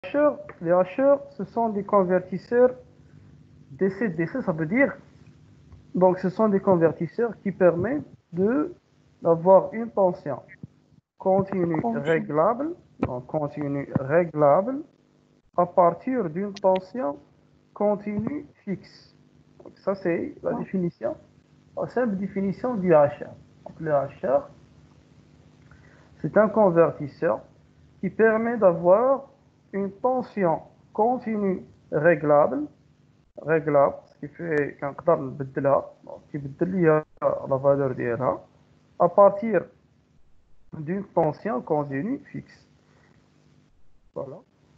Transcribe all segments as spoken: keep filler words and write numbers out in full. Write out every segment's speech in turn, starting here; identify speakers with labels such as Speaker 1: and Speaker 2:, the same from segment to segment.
Speaker 1: hacheurs, les hacheurs, ce sont des convertisseurs D C D C, ça veut dire, donc ce sont des convertisseurs qui permettent de d'avoir une tension continue
Speaker 2: Continue.
Speaker 1: réglable, donc continue réglable à partir d'une tension continue fixe. Donc ça c'est la
Speaker 2: Ouais.
Speaker 1: définition, la simple définition du hacheur. Donc le hacheur, c'est un convertisseur qui permet d'avoir une tension continue réglable réglable, ce qui fait كنقدر نبدلها دونك كيبدل ليا la valeur ديالها à partir d'une tension continue fixe. Voilà.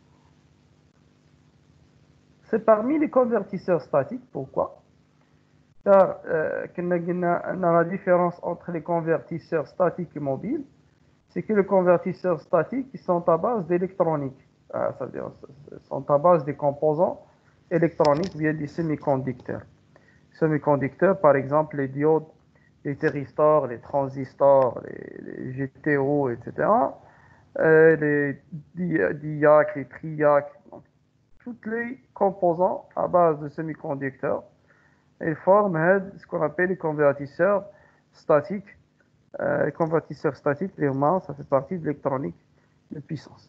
Speaker 1: C'est parmi les convertisseurs statiques. Pourquoi? Car euh, كنا قلنا أن la différence entre les convertisseurs statiques et mobiles, c'est que les convertisseurs statiques ils sont à base d'électronique. Ah, c'est-à-dire sont à base des composants électroniques via des semi-conducteurs. Semi-conducteurs, par exemple les diodes, les thyristors, les transistors, les, les G T O, et cetera. Euh, les diacs, les triacs, donc, tous les composants à base de semi-conducteurs, ils forment ce qu'on appelle les convertisseurs statiques. Euh, les convertisseurs statiques, clairement, ça fait partie de l'électronique de puissance.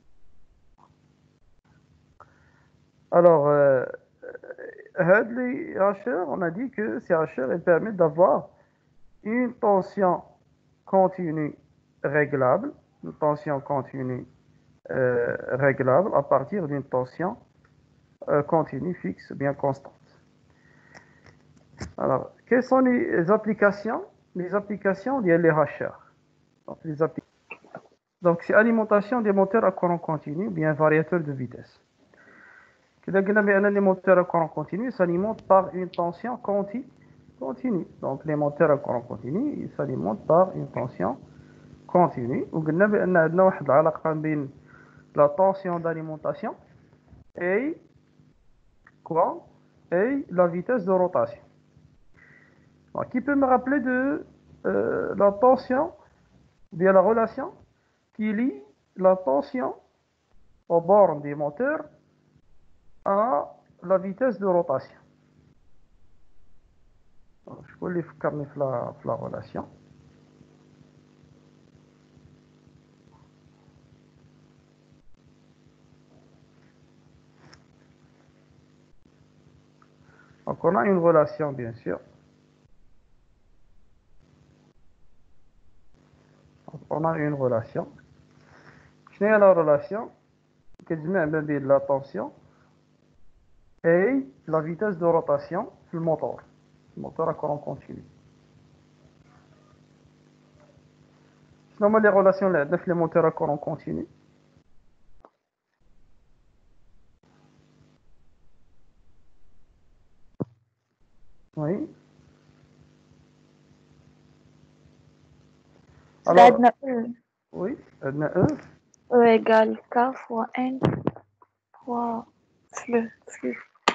Speaker 1: Alors, euh, les hacheurs, on a dit que ces hacheurs, ils permettent d'avoir une tension continue réglable, une tension continue euh, réglable à partir d'une tension euh, continue fixe, bien constante. Alors, quelles sont les applications? Les applications liées les hacheurs. Donc, les appli Donc, c'est alimentation des moteurs à courant continu, ou bien variateur de vitesse. Les moteurs à courant continu s'alimentent par une tension conti continue. Donc, les moteurs à courant continu, ils s'alimentent par une tension continue. وقلنا بأن عندنا واحد العلاقة بين la tension d'alimentation et quoi? Et la vitesse de rotation. Alors, qui peut me rappeler de euh, la tension, bien la relation qui lie la tension aux bornes des moteurs à la vitesse de rotation. Je peux les فكرني في la, في la relation. Donc on a une relation bien sûr. Donc, on a une relation. شنو هي la relation كتجمع ما بين la tension et la vitesse de rotation في الموتور. الموتور à courant continu. شنو هما les relations اللي عندنا في les moteurs à courant continu؟ Oui. Alors,
Speaker 2: عندنا E.
Speaker 1: oui, عندنا E.
Speaker 2: E égale K fois N fois flux. flux.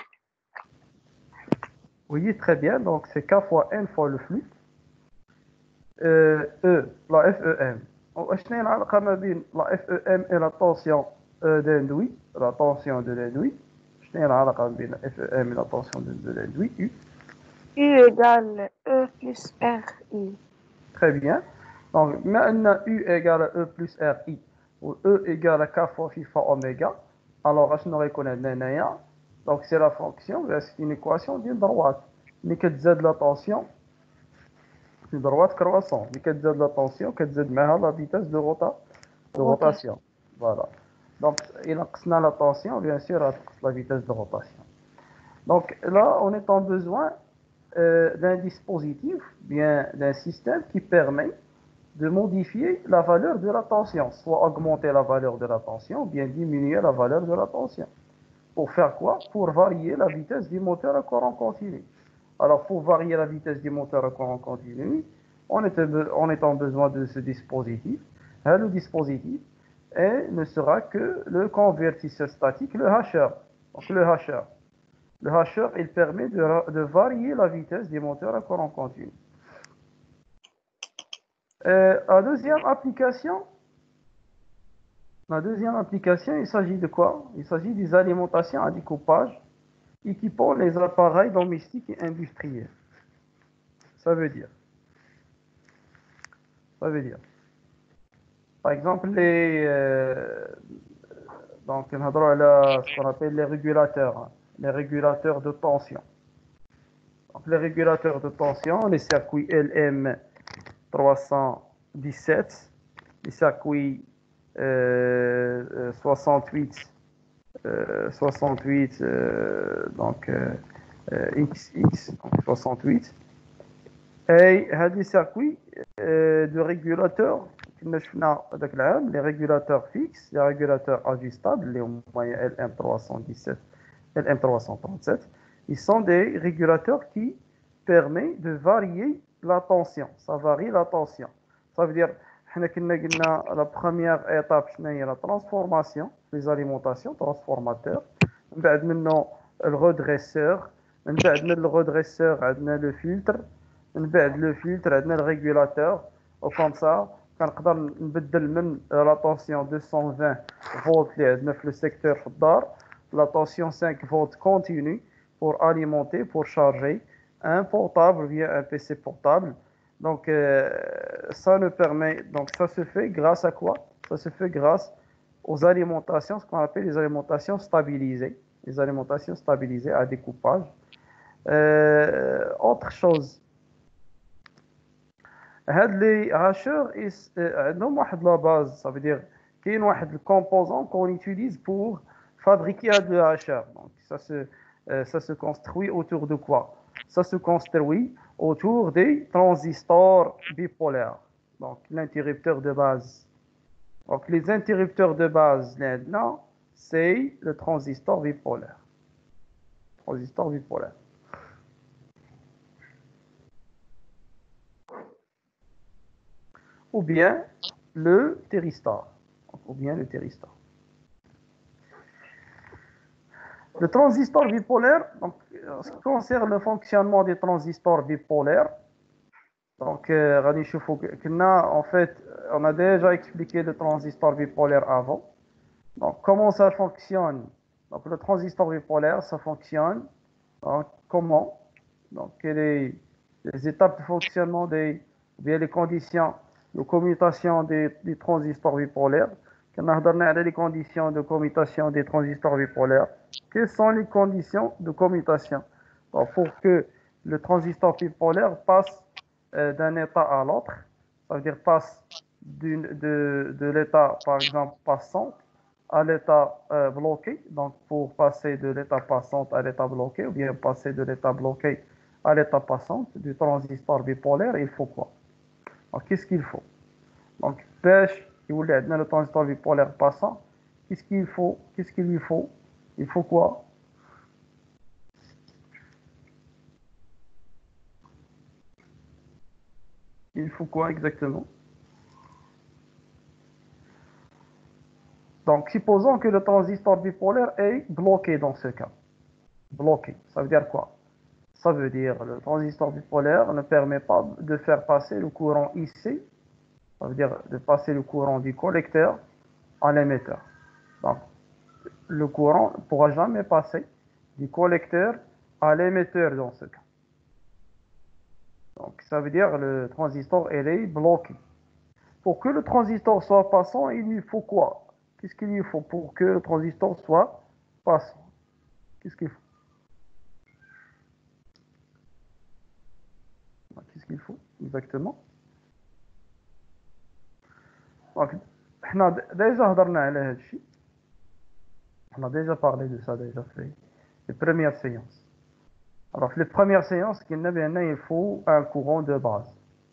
Speaker 1: Oui, très bien. Donc, c'est K fois N fois le flux. Euh, E, la F E M. شنو هي العلاقة ما بين la F E M et la tension d'induit, la tension de l'induit. شنو هي العلاقة ما بين la F E M et la tension de l'induit? U.
Speaker 2: U égale E plus R I.
Speaker 1: Très bien. Donc, maintenant U égale à E plus R I, ou E égale à K fois phi fois oméga. Alors, je ne reconnais pas. Donc, c'est la fonction, c'est une équation d'une droite. Mais que z la tension, une droite croissante. Mais que z la tension, que z la vitesse de, rota, de
Speaker 2: Rotation.
Speaker 1: rotation. Voilà. Donc, il a la tension, bien sûr, à la vitesse de rotation. Donc, là, on est en besoin euh, d'un dispositif, bien d'un système qui permet de modifier la valeur de la tension, soit augmenter la valeur de la tension, ou bien diminuer la valeur de la tension. Pour faire quoi? Pour varier la vitesse du moteur à courant continu. Alors, pour varier la vitesse du moteur à courant continu, on est, on est en besoin de ce dispositif. Et le dispositif et ne sera que le convertisseur statique, le hacheur. Donc, le hacheur. Le hacheur, il permet de, de varier la vitesse du moteur à courant continu. Euh, la deuxième application, La deuxième application, il s'agit de quoi? Il s'agit des alimentations à découpage équipant les appareils domestiques et industriels. Ça veut dire, ça veut dire, par exemple, les, euh, donc, on a là ce qu'on appelle les régulateurs, hein, les régulateurs de tension. Donc, les régulateurs de tension, les circuits L M trois cent dix-sept, les circuits euh, soixante-huit, euh, soixante-huit, euh, donc euh, euh, X X, donc soixante-huit. Et les circuits euh, de régulateurs, les régulateurs fixes, les régulateurs ajustables, les L M trois cent dix-sept, L M trois cent trente-sept, ils sont des régulateurs qui permettent de varier la tension. Ça varie la tension. Ça veut dire, la première étape, c'est la transformation, les alimentations, transformateurs. Maintenant, le redresseur. Le redresseur, le filtre. Le filtre, le régulateur. Comme ça, quand on بدل la tension deux cent vingt volts le secteur la tension cinq volts continue pour alimenter, pour charger un portable via un P C portable. Donc, euh, ça nous permet, donc ça se fait grâce à quoi? Ça se fait grâce aux alimentations, ce qu'on appelle les alimentations stabilisées, les alimentations stabilisées à découpage. Euh, autre chose, هاد لي hacheurs عندهم واحد لا باز, ça veut dire كاين واحد الكومبوزون qu'on utilise pour fabriquer هاد le hacheur. Donc ça se euh, ça se construit autour de quoi? Ça se construit autour des transistors bipolaires. Donc l'interrupteur de base. Donc les interrupteurs de base maintenant, c'est le transistor bipolaire. Transistor bipolaire. Ou bien le thyristor. Ou bien le thyristor. Le transistor bipolaire, donc, en ce qui concerne le fonctionnement des transistors bipolaires, donc, euh, en fait, on a déjà expliqué le transistor bipolaire avant. Donc, comment ça fonctionne? Donc, le transistor bipolaire, ça fonctionne. Donc, comment? Donc, les, les étapes de fonctionnement des, ou bien les conditions de commutation des, des transistors bipolaires. On a donné les conditions de commutation des transistors bipolaires. Quelles sont les conditions de commutation? Donc, pour que le transistor bipolaire passe euh, d'un état à l'autre, ça veut dire passe de, de l'état, par exemple, passant à l'état euh, bloqué. Donc, pour passer de l'état passant à l'état bloqué, ou bien passer de l'état bloqué à l'état passant du transistor bipolaire, il faut quoi? Alors, qu'est-ce qu'il faut? Donc, pêche, il voulait être le transistor bipolaire passant. Qu'est-ce qu'il faut? Qu'est-ce qu'il lui faut? Il faut quoi? Il faut quoi exactement? Donc, supposons que le transistor bipolaire est bloqué dans ce cas. Bloqué, ça veut dire quoi? Ça veut dire que le transistor bipolaire ne permet pas de faire passer le courant ici, ça veut dire de passer le courant du collecteur à l'émetteur. Donc, le courant ne pourra jamais passer du collecteur à l'émetteur dans ce cas. Donc, ça veut dire que le transistor elle est bloqué. Pour que le transistor soit passant, il lui faut quoi? Qu'est-ce qu'il lui faut pour que le transistor soit passant? Qu'est-ce qu'il faut? Qu'est-ce qu'il faut exactement? Donc, on a déjà هضرنا على هذا الشيء. On a déjà parlé de ça déjà fait les premières séances. Alors, les premières séances, il faut un courant de base.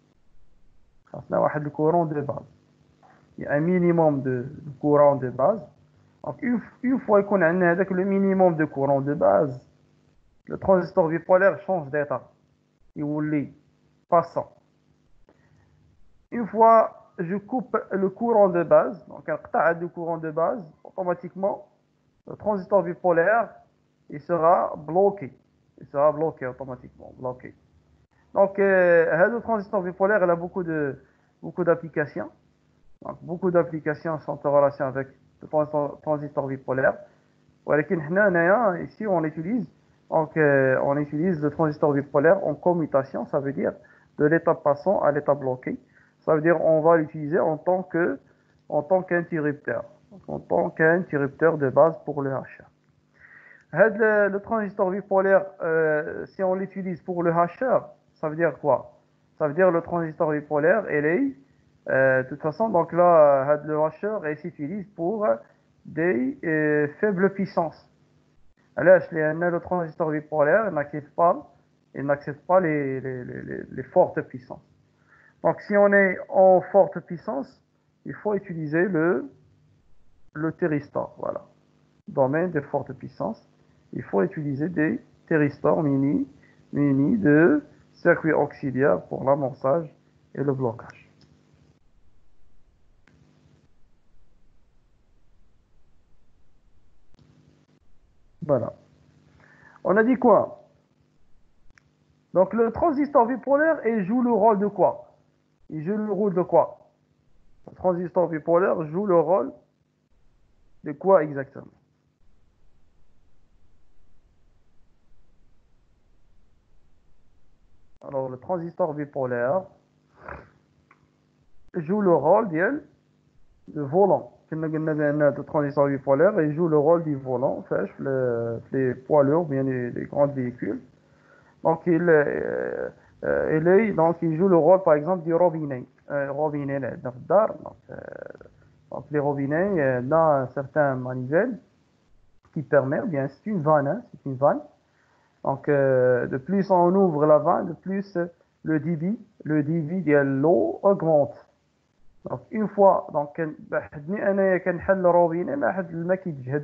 Speaker 1: Le courant de base. Il y a un minimum de courant de base. Donc, une fois qu'on a le minimum de courant de base, le transistor bipolaire change d'état. Il est passant. Une fois je coupe le courant de base, donc un qta' de courant de base, automatiquement, le transistor bipolaire, il sera bloqué. Il sera bloqué automatiquement, bloqué. Donc, euh, le transistor bipolaire, il a beaucoup de beaucoup d'applications. Donc, beaucoup d'applications sont en relation avec le transistor, transistor bipolaire. ولكن حنا هنايا ici on utilise donc euh, on utilise le transistor bipolaire en commutation, ça veut dire de l'état passant à l'état bloqué. Ça veut dire on va l'utiliser en tant que en tant qu'interrupteur, en tant qu'interrupteur de base pour le hasher. Le, le transistor bipolaire, euh, si on l'utilise pour le hasher, ça veut dire quoi? Ça veut dire le transistor bipolaire, il est, euh, de toute façon, donc là, le hasher, il s'utilise pour des euh, faibles puissances. Alors, le transistor bipolaire, il n'accepte pas, il n'accepte pas les, les, les, les fortes puissances. Donc, si on est en forte puissance, il faut utiliser le, le thyristor, voilà. Domaine de forte puissance. Il faut utiliser des thyristors mini, mini de circuits auxiliaires pour l'amorçage et le blocage. Voilà. On a dit quoi? Donc le transistor bipolaire, il joue le rôle de quoi? Il joue le rôle de quoi? Le transistor bipolaire joue le rôle de quoi exactement? Alors le transistor bipolaire joue le rôle de volant. Le transistor bipolaire, il joue le rôle du volant, les poids lourds, bien les, les grands véhicules. Donc il, euh, euh, il, est, donc il joue le rôle par exemple du robinet. Euh, robinet donc, euh, donc les robinets, euh, dans un certain manivelle qui permet, ou bien c'est une vanne, hein, c'est une vanne. Donc euh, de plus on ouvre la vanne, de plus le débit, le débit de l'eau augmente. Donc une fois, donc بحدني أنا كنحل الروبيني ما حد الماء كيتجهد.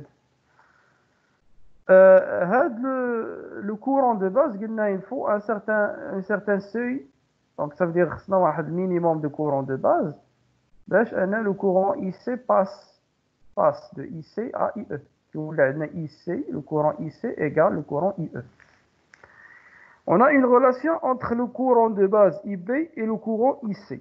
Speaker 1: Euh, le, le courant de base, il faut un certain, un certain seuil. Donc, ça veut dire que c'est un minimum de courant de base. Le courant I C passe, passe de I C à I E. I C, le courant I C égale le courant I E. On a une relation entre le courant de base I B et le courant I C.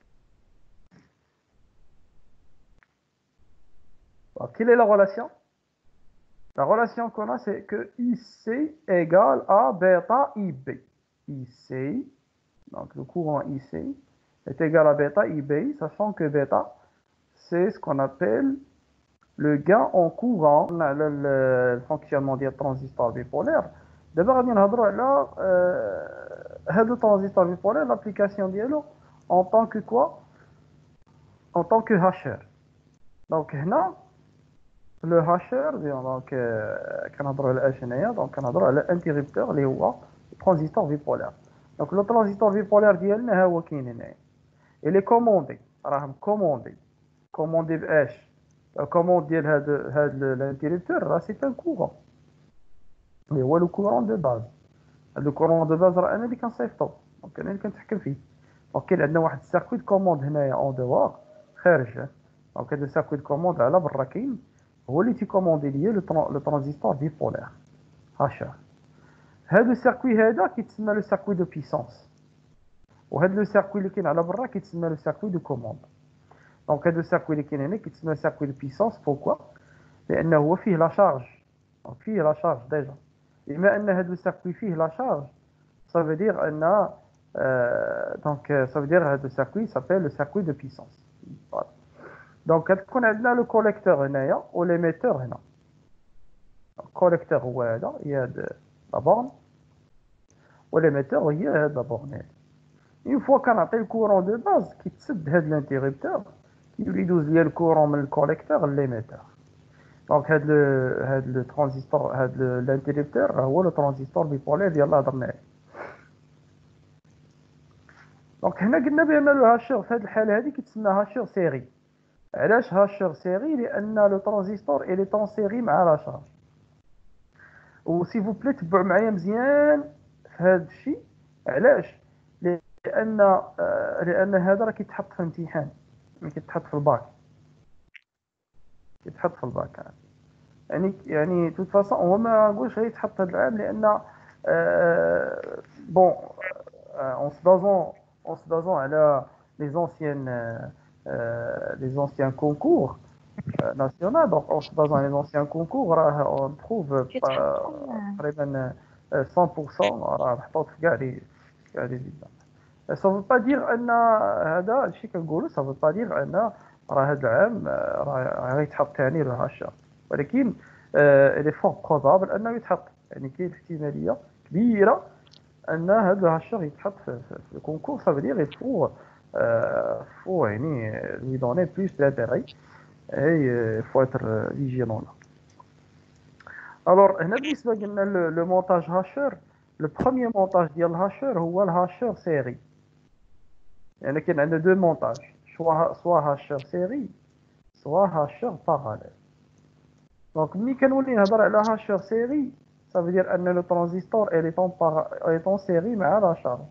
Speaker 1: Alors, quelle est la relation? La relation qu'on a, c'est que I C égale à bêta I B. I C, donc le courant I C, est égal à bêta I B, sachant que bêta, c'est ce qu'on appelle le gain en courant, le, le, le fonctionnement des transistors bipolaires. D'abord, on va voir le transistor bipolaire, l'application d'Yellow, en tant que quoi? En tant que hasher. Donc, là, le hasher, donc, donc on a l'interrupteur, les le transistor bipolaire. Donc le transistor bipolaire ديالنا ها هو كاين هنايا. Il est commandé, راهم commandé. Commandé باش؟ الكوموند ديال هذا هذا الانترربتور راه سي ان كورون. اللي هو لو كورون دو باز. لو كورون دو باز راه انا اللي كنصيفطو. دونك انا اللي كنتحكم فيه. دونك كاين عندنا واحد السيركوي دو كوموند هنايا اون دوار خارج. دونك هذا السيركوي دو كوموند على برا كاين هو اللي تيكوموندي ليا لو ترانزستور بيبولار هاشر. هذا السيركوي هذا كيتسمى لو سيركوي دو بيسونس. وهذا لو سيركوي اللي كاين على برا كيتسمى لو سيركوي دو كوموند. دونك هذا السيركوي اللي كاين هنا كيتسمى سيركوي دو بيسونس. بوكوا؟ لانه هو فيه لا شارج. دونك فيه لا شارج ديجا. بما ان هذا السيركوي فيه لا شارج ça veut dire ان euh, donc ça veut dire هذا السيركوي s'appelle le circuit de puissance. Voilà. دونك كتكون عندنا لو كوليكتور هنايا وليميتور هنا. الكوليكتور هو هذا هي هاد لا بورن وليميتور هي هاد لا بورن هادي. اون فوا كنعطي الكورون دو باز كيتسد هاد الانترربتور كيولي يدوز ليا الكورون من الكوليكتور لليميتور. دونك هاد لو هاد لو ترانزستور هاد الانترربتور هو لو ترانزستور بيبولار ديال اللي هضرنا عليه. دونك هنا قلنا بان لو هاشور في هاد الحاله هادي كيتسمى هاشور سيري. علاش هاشور سيري؟ لان لو ترانزستور الي طون سيري مع لا شارج. و سي فو بلي تبعوا معايا مزيان في هاد الشيء. علاش؟ لان آه لان هذا راه كيتحط في الامتحان، ملي كيتحط في الباك كيتحط في الباك يعني يعني توت فاصون هو ما نقولش غيتحط هذا العام لان آه بون اون سو بازون اون سو بازون على لي زونسيان euh, les anciens concours euh, nationaux. Donc, en se basant les anciens concours, راه on trouve pas
Speaker 2: كيتحطوا
Speaker 1: تقريبا euh, cent pour cent راه محطوط في كاع لي كاع لي زيدان. Ça veut pas dire ان هذا الشيء كنقولوا ça veut pas dire ان راه هذا العام آه، راه غيتحط ثاني له هاشا، ولكن euh, il est fort probable انه يتحط، يعني كاين احتماليه كبيره ان هذا الهاشر يتحط في, في, في الكونكور. Ça veut dire il faut euh, faut يعني lui donner plus d'intérêt et il faut être euh, vigilant là. Alors هنا بالنسبه قلنا لو مونتاج هاشر، le premier montage ديال الهاشر هو الهاشر سيري. يعني كاين عندنا دو مونتاج، سوا سوا هاشر سيري سوا هاشر باراليل. دونك ملي كنولي نهضر على هاشر سيري ça veut dire ان لو ترانزستور elle est en para- elle est en série مع لا شارج.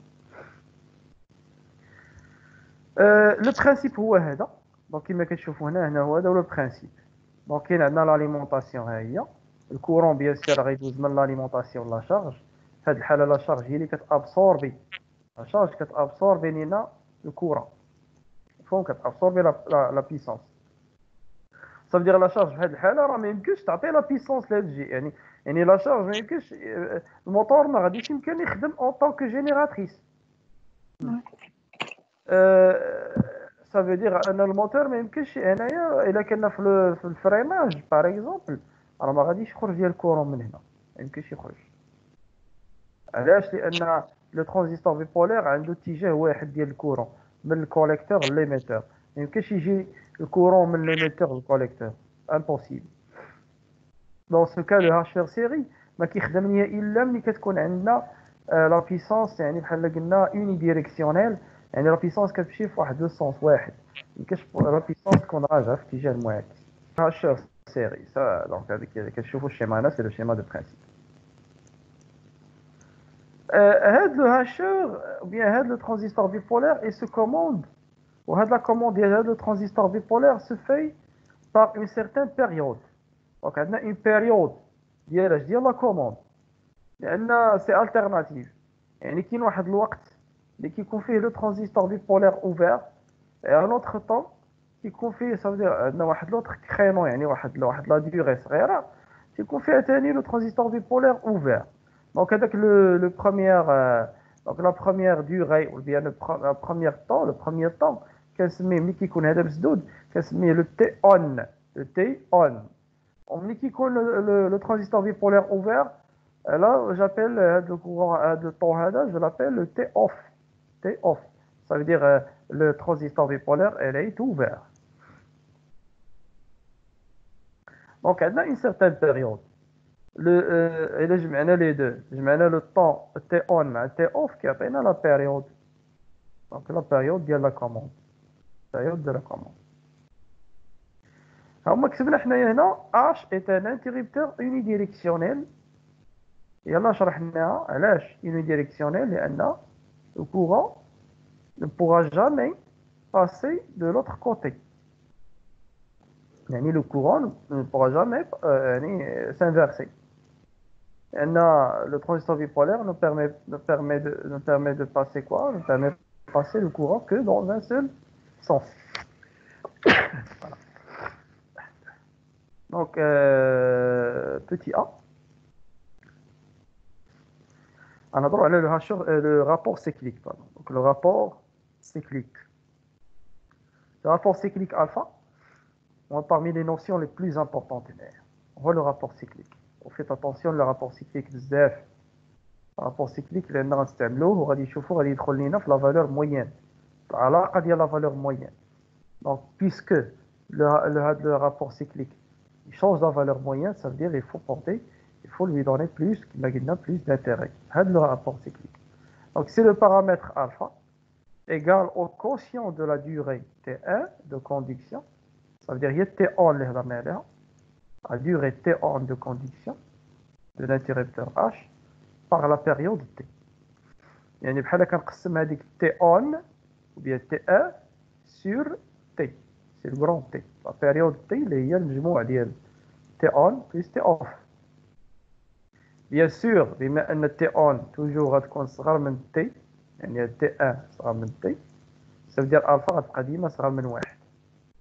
Speaker 1: لو برينسيپ هو هذا. دونك كما كتشوفوا هنا هنا هو هذا لو برينسيپ. دونك كاين عندنا لاليمونطاسيون ها هي، الكورون بيان سور غيدوز من لاليمونطاسيون لا شارج. في هذه الحاله لا شارج هي اللي كتابسوربي، لا شارج كتابسوربي لينا الكورون، فون كتابسوربي لا لا بيسونس. صافي دير لا شارج في هذه الحاله راه ما يمكنش تعطي لا بيسونس لهاد الجي، يعني يعني لا شارج ما يمكنش الموتور ما غاديش يمكن يخدم اون طونك جينيراتريس. ça veut dire ان الموتور ما يمكنش هنايا الا كنا في في الفريماج باغ اكزومبل راه ما غاديش يخرج ديال الكورون من هنا، ما يمكنش يخرج. علاش؟ لان لو ترانزستور بيبولير عنده اتجاه واحد ديال الكورون من الكوليكتور لليميتور، ما يمكنش يجي الكورون من ليميتور للكوليكتور، امبوسيبل. دون سو كا لو هاشر سيري ما كيخدم ليا الا ملي كتكون عندنا لا بيسونس، يعني بحال قلنا اوني ديريكسيونيل، يعني لا بيسونس كتمشي في واحد لو سونس واحد، ما يمكنش لا بيسونس تكون راجعه في اتجاه المعاكس. هاشر سيري سا دونك هذيك كتشوفوا الشيما هنا سي لو شيما دو برينسيپ. هاد لو هاشر بيان هاد لو ترانزستور بيبولير اي سو كوموند، وهاد لا كوموند ديال هاد لو ترانزستور بيبولير سو في par une certaine période. دونك عندنا اون بيريود ديال اش ديال لا كوموند، لان سي التيرناتيف. يعني كاين واحد الوقت اللي كيكون فيه لو ترانزستور بيبولير اوفير، اي ان اوتر طون كيكون فيه صافي عندنا واحد لوتر كرينو، يعني واحد واحد لا ديوري صغيره كيكون فيها ثاني لو ترانزستور بيبولير اوفير. دونك هذاك لو لو بروميير دونك لا بروميير ديوري ou bien لا بروميير طون لو بروميير طون كنسميه ملي كيكون هذا مسدود كنسميه لو تي اون، لو تي اون. وملي كيكون لو ترانزستور بيبولير اوفير là j'appelle هذا الكورون هذا الطون هذا je l'appelle le T off. T off ça veut dire euh, le transistor bipolaire elle est ouvert. Donc عندنا une certaine période le euh, الا جمعنا les deux جمعنا le temps T on مع T off كيعطينا la période. donc la période ديال la commande période de la commande. هما كتبنا حنايا هنا H est un interrupteur unidirectionnel. يلا شرحناها علاش unidirectionnel، لأن le courant ne pourra jamais passer de l'autre côté. يعني le courant ne pourra jamais euh, s'inverser. Le transistor bipolaire nous permet, nous, permet de, nous permet de passer quoi? Nous permet de passer le courant que dans un seul sens. Voilà. Donc, euh, petit a. On a droit à le, le rapport cyclique. Pardon. Donc, le rapport cyclique. Le rapport cyclique alpha, parmi les notions les plus importantes. On voit le rapport cyclique. On fait attention le rapport cyclique بزاف. Le rapport cyclique لأن غنستعملوه وغادي يشوفوا غادي يدخل لينا في la valeur moyenne. العلاقة ديال la valeur moyenne. Donc puisque le, le, le rapport cyclique il change la valeur moyenne, ça veut dire il faut porter, il faut lui donner plus, plus d'intérêt. C'est le rapport cyclique. Donc si le paramètre alpha égale au quotient de la durée T un de conduction, ça veut dire il y a T un اللي هضرنا عليها la durée T un de conduction de l'interrupteur H par la période T. يعني بحال كنقسم هذيك T un ou bien T un sur T. C'est le grand T. La période T اللي هي المجموع ديال T un plus T off. Bien sûr بما ان T un toujours غتكون صغر من T، يعني T un صغر من T، ça veut dire alpha غتبقى ديما صغر من واحد.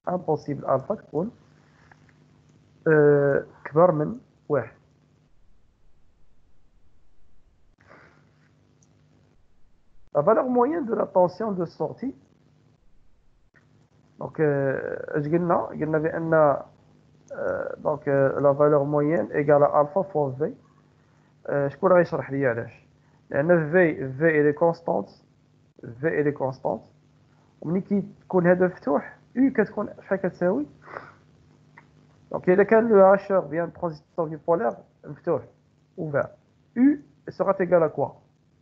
Speaker 1: امبوسيبل الفا تكون آه كبر من واحد. La valeur moyenne de la tension de sortie. Donc, اش قلنا قلنا بان دونك لا فالور موين ايكال الفا فوا في. شكون غيشرح لي علاش؟ لان في في اي كونستانت، في اي كونستانت، وملي كيكون هذا مفتوح يو كتكون شحال كتساوي؟ دونك الا كان لو هاشور بيان ترانزيستور بيبولار مفتوح ouvert U sera égal à quoi؟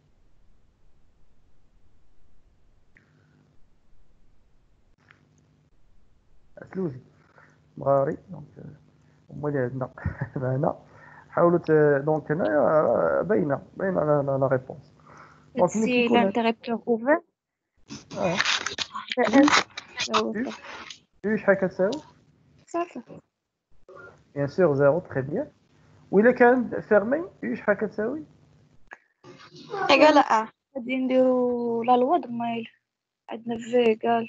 Speaker 1: سلوزي مغاري. دونك هما اللي عندنا معنا. حاولوا دونك هنا باينه باينه لا ريبونس. دونك ملي
Speaker 2: Si
Speaker 1: كيكون
Speaker 2: l'interrupteur ouvert,
Speaker 1: اه
Speaker 2: c'est
Speaker 1: U
Speaker 2: S.
Speaker 1: U U شحال كتساوي؟
Speaker 2: صافي.
Speaker 1: بيان سور زيرو. تري بيان. وإلا كان فيرمي U شحال كتساوي؟
Speaker 2: إيكال أ. غادي نديرو لا لوا د مايل. عندنا في إيكال.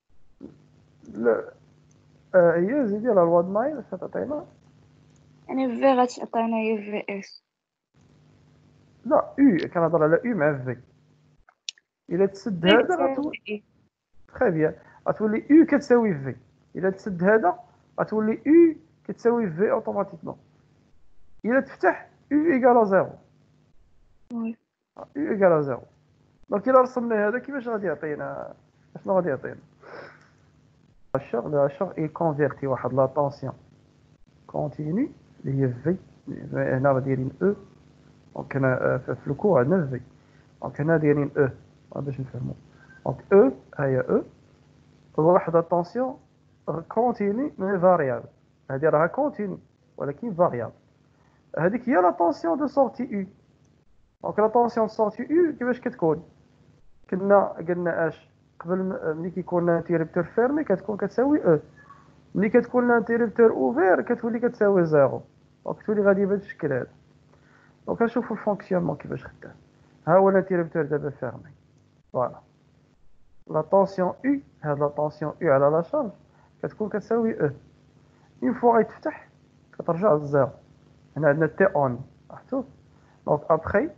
Speaker 1: لا آه هي زيدي لا لوا د مايل اش تعطينا؟
Speaker 2: يعني في غتعطينا هي في إس.
Speaker 1: لا U كنهضر على U مع في. إلا تسد
Speaker 2: في
Speaker 1: هذا
Speaker 2: كتساوي
Speaker 1: غتولي
Speaker 2: إي.
Speaker 1: تري بيان غتولي U كتساوي في. إلا تسد هذا غتولي U كتساوي في اوتوماتيكمون. إلا تفتح U إيكال زيرو.
Speaker 2: وي.
Speaker 1: U إيكال زيرو. دونك إلا رسمنا هذا كيفاش غادي يعطينا؟ شنو غادي يعطينا؟ الشغل الشغل اي كونفيرتي واحد لا طونسيون كونتيني اللي هي في. هنا راه دايرين او. دونك هنا في الكو عندنا في. دونك هنا دايرين او باش نفهمو. دونك او هي او واحد لا طونسيون كونتيني مي فاريابل. هذه راها كونتيني ولكن فاريابل. هذيك هي لا طونسيون دو سورتي او. دونك لا طونسيون دو سورتي او كيفاش كتكون؟ كنا قلنا اش قبل ملي كيكون الانتيربتور فيرمي كتكون كتساوي او. ملي كتكون الانتيربتور اوفير كتولي كتساوي زيرو. دونك تولي غادي بهذا الشكل هذا. دونك نشوفوا الفونكسيونمون كيفاش خدام. ها هو الانتيربتور دابا فيرمي. فوالا لا طونسيون او. هاد لا طونسيون او على لا شارج كتكون كتساوي او. اون فوا غيتفتح كترجع للزيرو. هنا عندنا تي اون لاحظتوا. دونك ابخي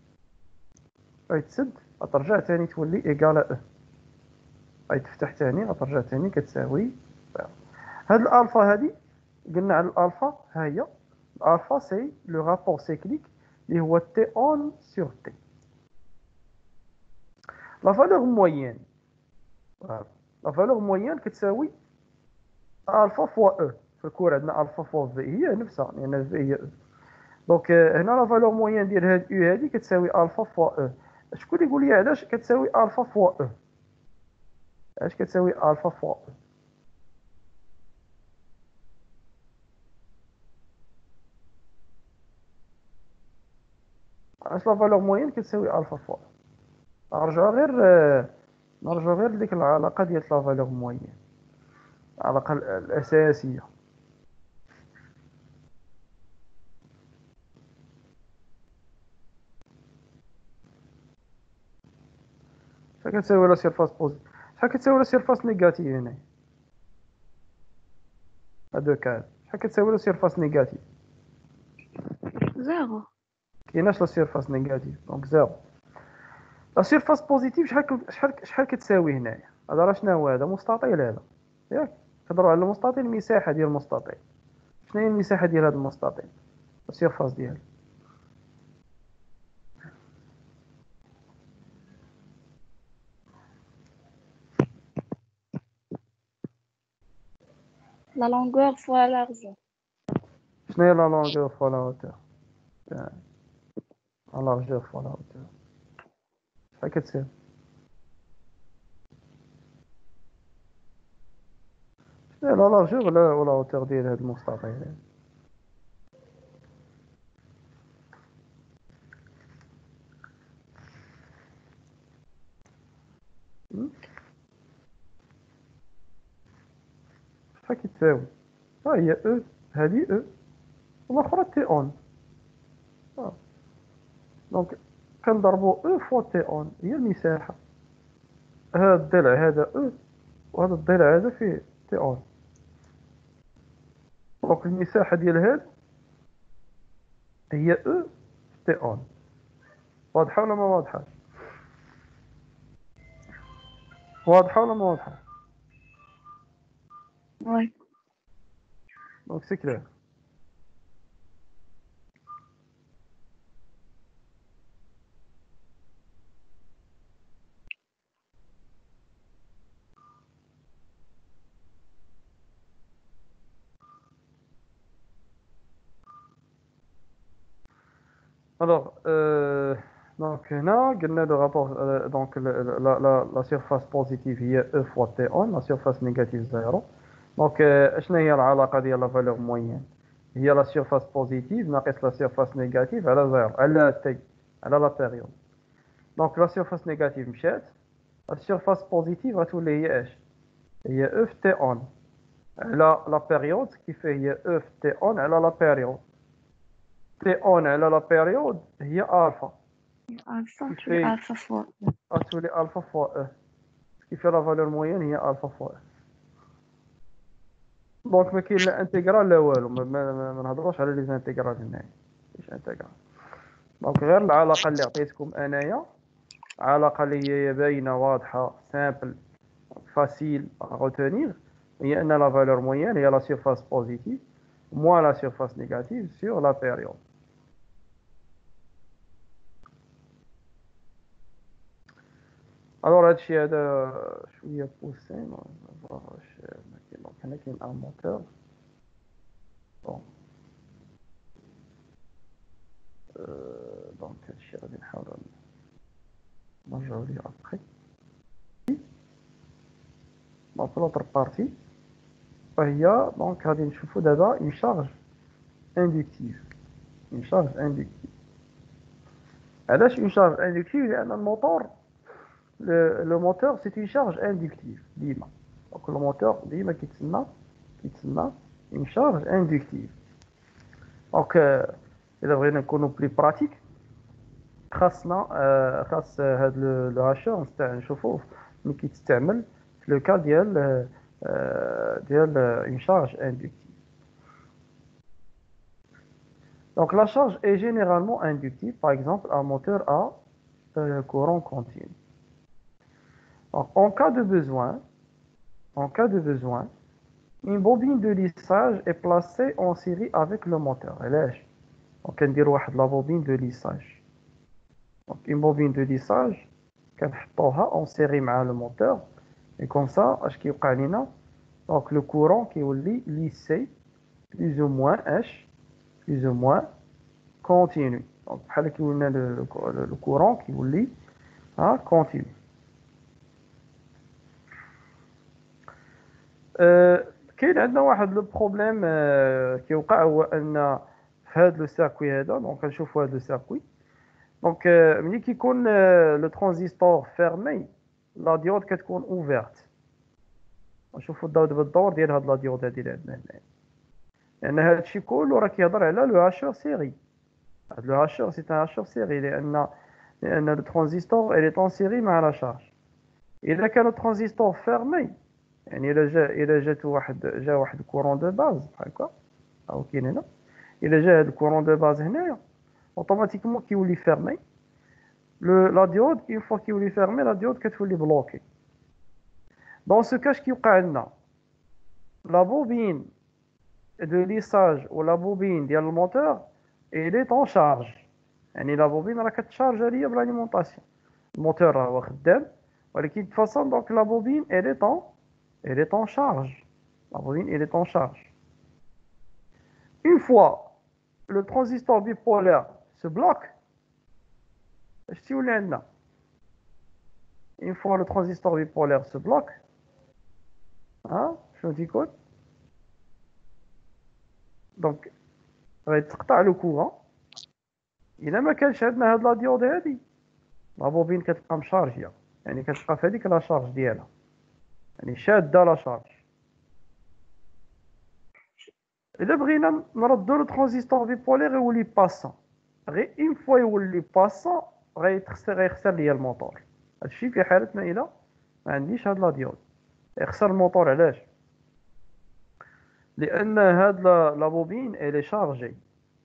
Speaker 1: غيتسد غترجع ثاني تولي ايكال او. غيتفتح ثاني غترجع ثاني كتساوي زيرو. هاد الالفا هادي قلنا على الالفا ها هي. الالفا سي لو رابور سيكليك اللي هو تي اون سور تي. لا فالور موين لا فالور موين كتساوي الفا فوا او. في الكور عندنا الفا فوا في هي نفسها لان في هي او. دونك هنا لا فالور موين ديال هاد او هادي كتساوي الفا فوا او. شكون يقول لي علاش كتساوي الفا فوا او؟ علاش كتساوي الفا فوا او؟ علاش لا فالور موين كتساوي الفا فوا او؟ نرجعو غير نرجعو غير لديك العلاقه ديال لا فالور موين، العلاقه الاساسيه. شحال كتساوي لا سيرفاس بوزيتيف؟ شحال كتساوي لا سيرفاس نيجاتيف هنا؟ هادو كاع شحال كتساوي لا سيرفاس نيجاتيف؟
Speaker 2: زيرو.
Speaker 1: كايناش لا سيرفاس نيجاتيف دونك زيرو. لا سيرفاس بوزيتيف شحال شحال شحال كتساوي هنايا؟ هذا راه شنو هو؟ هذا مستطيل هذا ياك. كنهضروا على المستطيل، المساحه ديال المستطيل. شنو هي المساحه ديال هذا المستطيل؟ السيرفاس ديالو
Speaker 2: La longueur fois la largeur.
Speaker 1: شنو هي لا لونغور فوا لا هوتور؟ لا لارجور فوا لا هوتور شحال كتساوي؟ لا لا لارجور ولا ولا هوتور ديال هذا المستطيل؟ شحال كتساوي؟ ها هي او. هذه او والاخرى تي اون. دونك كنضربو او فوا تي اون هي المساحه. هذا الضلع هذا او وهذا الضلع هذا فيه تي اون. دونك المساحة ديال هاد هي او تي اون. واضحة ولا ما واضحة؟ واضحة ولا ما واضحة؟
Speaker 2: وي.
Speaker 1: دونك سي كلير. Alors, euh, donc هنا قلنا le rapport euh, donc le- le- la, la, la surface positive هي E fois T on, la surface négative zéro. Donc euh, شنو هي العلاقة ديال la valeur moyenne؟ هي la surface positive ناقص la surface négative على zéro على T على la période. Donc la surface négative مشات، la surface positive غتولي هي اش؟ هي E في T on على la période كيف هي E في T on على la période. T on على la période هي alpha.
Speaker 2: ألفا
Speaker 1: qui
Speaker 2: تولي
Speaker 1: fait
Speaker 2: ألفا فوق.
Speaker 1: atelier alpha fois E, ce qui fait la valeur moyenne هي alpha fois E. دونك ما كاين لا انتيغرال لا والو، ما, ما, ما نهضروش على لي زانتيغرال هنايا، ماشي انتيغرال. دونك غير العلاقه اللي عطيتكم انايا، علاقه اللي هي باينه واضحه سامبل فاسيل غوتونيغ، هي ان لا فالور موين هي لا سيرفاس بوزيتيف موان لا سيرفاس نيجاتيف سور لا بيريود. الوغ هادشي هذا شويه بوسين واش ما كاين. دونك هنا كاين ان موتور. بون دونك هادشي غادي نحاول نرجعو ليه ابخي. دونك لوطر بارتي فهي دونك غادي نشوفو دابا اون شارج اندكتيف. اون شارج اندكتيف علاش اون شارج اندكتيف؟ لان الموتور لو موتور سي اون شارج اندكتيف ديما. دونك لو موتور ديما كيتسنى كيتسنى اون شارج اندكتيف. دونك اذا بغينا نكونو بلي براتيك خاصنا آه خاص هاد لو هاشور نشوفوه ملي كيتستعمل في لو كا ديال آه ديال اون شارج اندكتيف. Donc la charge est généralement inductive, par exemple un moteur à euh, courant continu. Donc, en cas de besoin, en cas de besoin, une bobine de lissage est placée en série avec le moteur. Donc on dit la bobine de lissage. Donc une bobine de lissage كنحطوها en série مع le moteur et comme ça اش كيوقع لينا؟ donc le courant كيولي lissé plus ou moins h plus ou moins continu. Donc بحال كيولي le, le, le courant كيولي ها continu. أه كاين عندنا واحد لو بروبليم أه كيوقع، هو ان في هذا لو سيركوي هذا، دونك كنشوفوا هذا لو سيركوي. دونك أه ملي كيكون أه لو ترانزيستور فيرمي لا ديود كتكون اوفيرت. نشوفوا الضوء دابا الدور ديال هاد لا ديود هادي اللي عندنا هنا، لان هذا الشيء كله راه كيهضر على لو هاشور سيري. هاد لو هاشور سي ان هاشور سيري لان لان لو ترانزيستور الي طون سيري مع لا شارج. اذا كان الترانزيستور فيرمي، يعني الا جا الا جات واحد جا واحد كورون دو باز بحال هكا او كاين هنا، الا جا هاد الكورون دو باز هنايا اوتوماتيكمون كيولي فيرمي لو لا ديود. اون فوا كيولي فيرمي لا ديود كتولي بلوكي. دون سو كاش كيوقع عندنا لا بوبين دو ليساج ولا بوبين ديال الموتور الي طون شارج، يعني لا بوبين راه كتشارجا ليا بالاليمونطاسيون. الموتور راه هو خدام ولكن تفاصون دونك لا بوبين الي طون elle est en charge. La bobine, elle est en charge. Une fois le transistor bipolaire se bloque, une fois le transistor bipolaire se bloque, hein, je dis quoi? Donc, غيتقطع le courant. إلا ما كانش عندنا هاد لا ديود هادي، لا بوبين كتبقى مشارجية، يعني كتبقى في هذيك لا شارج ديالها، يعني شادة لا شارج. إلا بغينا نردو لو ترانزيستور بيبولير يولي باسون، غير اون فوا يولي باسون غيخسر غيخسر ليا الموتور. هادشي في حالتنا إلا ما عنديش هاد لا ديود، يخسر الموتور. علاش؟ لان هاد لا لا بوبين الي شارجي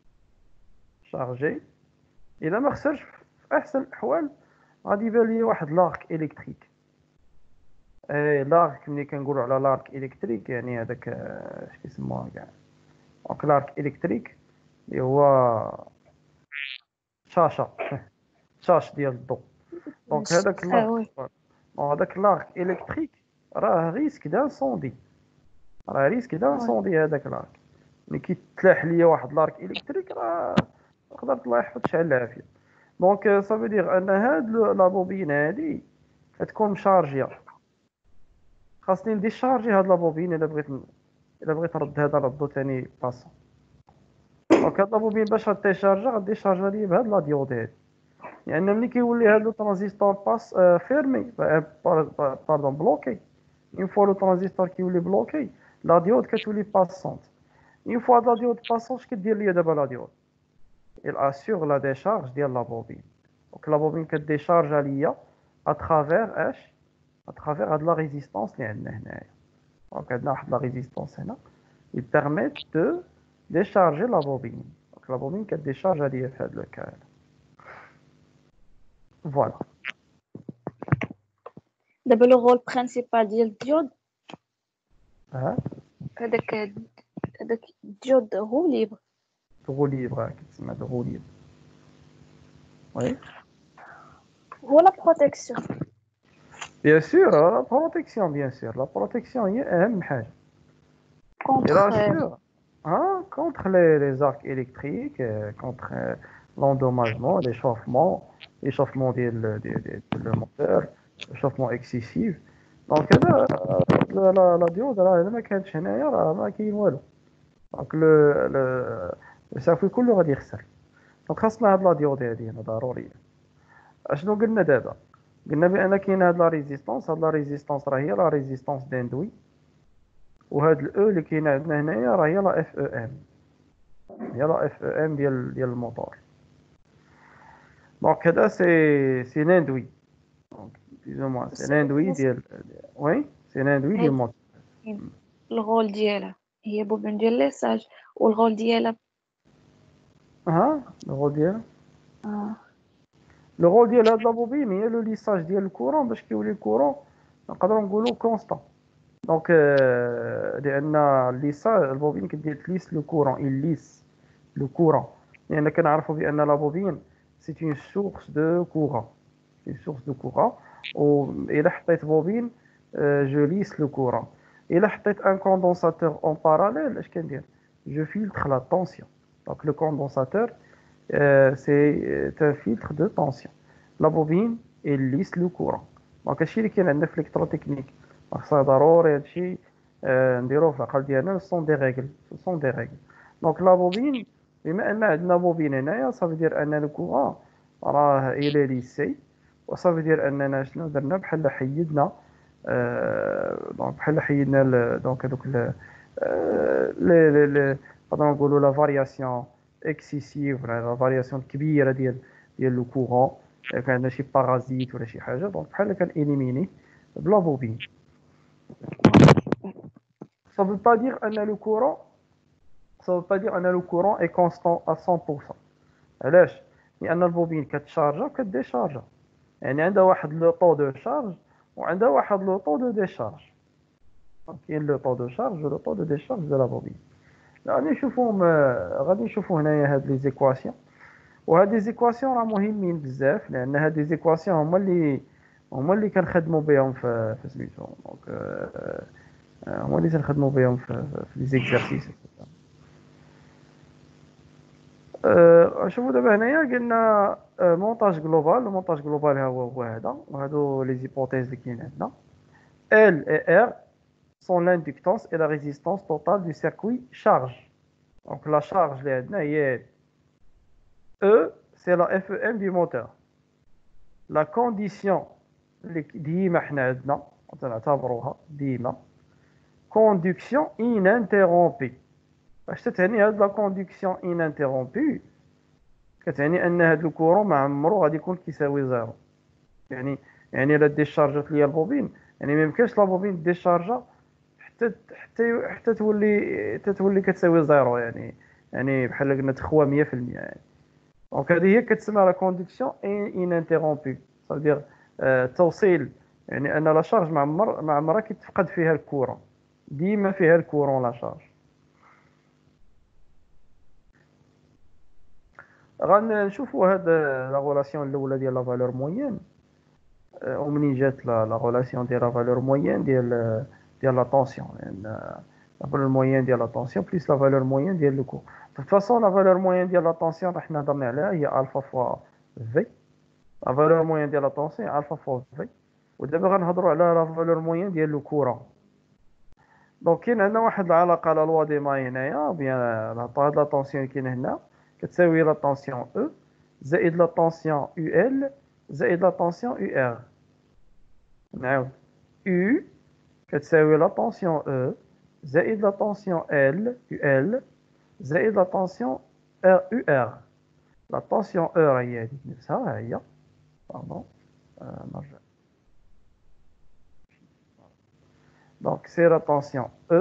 Speaker 1: شارجي الا ما خسرش في احسن الاحوال غادي يبان لي واحد لارك الكتريك. اي لارك، ملي كنقولوا على لارك الكتريك يعني هذاك آه، اش كيسموها كاع، دونك لارك الكتريك اللي هو شاشه شاش ديال الضوء. دونك
Speaker 2: ماشي
Speaker 1: هذاك
Speaker 2: اه
Speaker 1: لارك،
Speaker 2: وي.
Speaker 1: هذاك لارك الكتريك راه ريسك دانسوندي، راه ريسك
Speaker 2: وي
Speaker 1: دانسوندي هذاك لارك. ملي كيتلاح ليا واحد لارك الكتريك راه قدرت الله يحفظ شحال العافيه. دونك صافي دير ان هاد لا بوبين هادي كتكون مشارجيه، خاصني نديشارجي هاد لا بوبين الا بغيت الا بغيت نرد هذا ردو ثاني باسون. دونك هاد لا بوبين باش غديشارجا غديشارجا لي بهاد لا ديود هادي، لان ملي كيولي هاد لو ترانزيستور باس آه فيرمي آه باردون بلوكي، اون فوا لو ترانزيستور كيولي بلوكي لا ديود كتولي باسونت. اون فوا لا ديود باسونت كدير ليا دابا لا ديود il assure la décharge ديال لا بوبين. دونك لا بوبين كديشارجا ليا اترافير اش اترافير هاد لا ريزيستونس اللي عندنا هنايا. دونك عندنا واحد لا ريزيستونس هنا il permet de décharger la bobine. Donc la bobine qui décharge à l'I F de le cas. Voilà.
Speaker 2: دابا لو رول برينسيبال ديال الديود
Speaker 1: Hein?
Speaker 2: هذاك هذاك الديود هو ليبر.
Speaker 1: De roue libre, qui de roue libre. Oui.
Speaker 2: هو لا بروتيكسيون
Speaker 1: Bien sûr, la protection, bien sûr. La protection هي أهم حاجة. Il
Speaker 2: كونتر.
Speaker 1: assure hein, contre les, les arcs électriques, euh, contre euh, l'endommagement, l'échauffement, l'échauffement du le moteur, l'échauffement excessif. Donc هذا لا لا لا ديود راه إلا ما كانتش هنايا راه ما كاين والو. دونك لو لو السيركوي كله غادي يخسر. دونك خاصنا هاد لا ديود هادي هنا ضرورية. اشنو قلنا دابا؟ قلنا بان كاين هاد لا ريزيستونس، هاد لا ريزيستونس راه هي لا ريزيستونس داندوي، وهاد الاو اللي كاينه عندنا هنايا راه هي لا اف او ام، هي لا اف او ام ديال ديال الموتور. دونك هذا سي سي لاندوي، دونك بيزو موان سي لاندوي ديال وي سي لاندوي ديال الموتور.
Speaker 2: الغول ديالها هي بوبين ديال ليساج والغول ديالها
Speaker 1: ها لو رول ديال
Speaker 2: اه
Speaker 1: لو رول ديال هاد لا بوبين هي لو ليساج ديال الكورون باش كيولي الكورون نقدروا نقولوا كونستون. دونك لان الليساج البوبين كدير تليس لو كورون يليس لو كورون، لان كنعرفوا بان لا بوبين سي اون سورس دو كورون، une source de courant. وإلا حطيت بوبين جو ليس لو كورون. إلا حطيت ان كوندونساتور اون باراليل اش كندير؟ جو فيلتر لا طونسيون. دونك لو كوندونساتور سي ان فيلتر دو طونسيون. لا بوبين ليس لو كورون. دونك هادشي اللي كاين عندنا في الالكتروتكنيك، خاصنا ضروري هادشي نديروه في العقل ديالنا. سون دي ريغل سون دي ريغل. دونك لا بوبين بما ان عندنا بوبين هنايا صافي دير ان لو كورون راه الى ليسي، وصافي دير اننا شنو درنا بحال حيدنا آه دونك بحال حيدنا دونك هذوك لي لي لي نقدروا نقولوا لا فارياسيون اكسيسيف ولا لا فارياسيون كبيره ديال ديال لو كورون. كان عندنا شي بارازيت ولا شي حاجه دونك بحال كان اليميني بلا بوبين. ça veut pas dire ان لو كورون ça veut pas dire ان لو كورون est constant à cent pour cent. علاش؟ لان البوبين كتشارجا وكديشارجا، يعني عندها واحد لو طو دو شارج وعندها واحد لو طو دو ديشارج. كاين لو طو دو شارج و لو طو دو ديشارج دو لا بوبين. غادي نشوفوهم غادي نشوفو هنايا هاد لي زيكواسيون، وهاد لي زيكواسيون راه مهمين بزاف لان هاد لي زيكواسيون هما اللي هما اللي كنخدموا بهم في في سميتو دونك هما اللي كنخدموا بهم في في لي زيكزارسيس. أه شوفوا دابا هنايا قلنا مونتاج جلوبال. المونتاج جلوبال ها هو هو هذا، وهادو لي زيبوتيز اللي كاين عندنا. L et R sont l'inductance et la résistance totale du circuit charge. Donc la charge اللي عندنا هي E, c'est la F E M du moteur. La condition اللي ديما حنا عندنا تنعتبروها ديما conduction ininterrompue. باش تتعني هاد لا كوندكسيون ininterrompue كتعني ان هاد الكورون ما عمرو غادي يكون كيساوي زيرو. يعني يعني الا ديشارجات ليا البوبين يعني ما يمكنش لا بوبين ديشارجا حتى حتى حتى تولي تتولي كتساوي زيرو، يعني يعني بحال قلنا تخوى مية في المية يعني. دونك هذه هي كتسمى لا كوندكسيون ان انتررومبي، صافي التوصيل، يعني ان لا شارج مع عمر مع عمرها كيتفقد فيها الكورون، ديما فيها الكورون لا شارج. غنشوفوا هاد لا غولاسيون الاولى ديال لا فالور موين، ومنين جات لا لا غولاسيون ديال لا فالور موين ديال ديال لا طونسيون، يعني لا فالور موين ديال لا طونسيون بليس لا فالور موين ديال لو كور. de toute façon لا فالور موين ديال لا طونسيون راح نهضرنا عليها هي الفا فوا في، لا فالور موين ديال لا طونسيون الفا فوا في. ودابا غنهضروا على لا فالور موين ديال لو كورون. دونك كاين عندنا واحد العلاقه لا لوا دي ماي هنايا، بيان هاد لا طونسيون كاين هنا كتساوي لا طونسيون او زائد لا طونسيون او ال زائد لا طونسيون او ار. نعاود U كتساوي لا طونسيون E زائد لا طونسيون L U L زائد لا طونسيون R U R. لا طونسيون E هي هذيك نفسها، ها هي باردون نرجع. دونك سي لا طونسيون E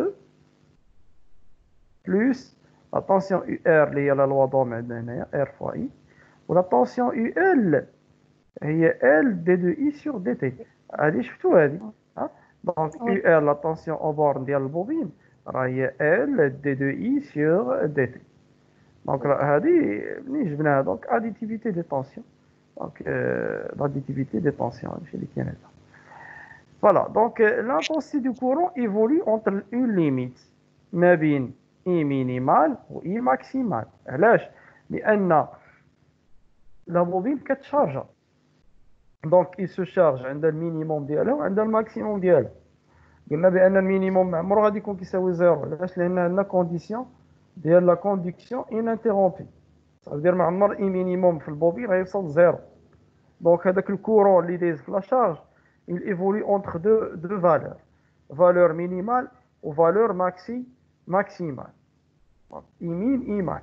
Speaker 1: بلس لا طونسيون U R اللي هي لا لوا دوم عندنا هنايا R فوا I، ولا طونسيون U L هي L دي دو I sur دي تي. هادي شفتو هادي ها. دونك U R لا طونسيون او بورن ديال البوبين راه هي L دي دو I sur دي تي. دونك هادي منين جبناها دونك اديتيفيتي دي طونسيون. دونك l'additivité des tensions هادشي اللي كاين هنا. فوالا دونك l'intensité du courant évolue entre une limite ما بين I مينيمال و I ماكسيمال. علاش؟ لان لا بوبين كتشارجا، دونك il se charge عندها المينيموم ديالها وعندها الماكسيموم ديالها. قلنا بان المينيموم عمره غادي يكون كيساوي زيرو، علاش؟ لان عندنا كونديسيون ديال لا كوندكسيون انتررومبي، صافي مع عمر اي مينيموم في البوبين غيوصل زيرو. دونك هذاك الكورون اللي دايز في لا شارج il évolue entre deux deux valeurs, valeur minimale ou valeur maxi maximale. I min I max.